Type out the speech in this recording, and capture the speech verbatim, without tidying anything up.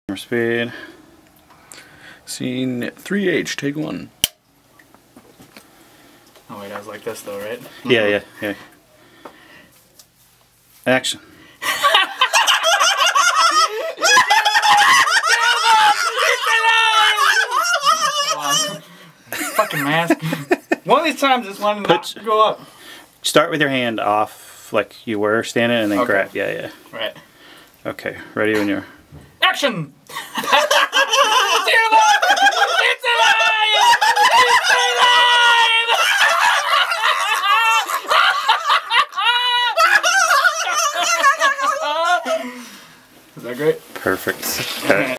Speed. Scene three H, take one. Oh wait, I was like this though, right? Yeah, yeah, yeah. Action. Fucking mask. One of these times this one not go up. Start with your hand off like you were standing and then okay. grab. Yeah, yeah. Right. Okay, ready when you're... Action! It's alive! It's alive! It's alive! Is that great? Perfect.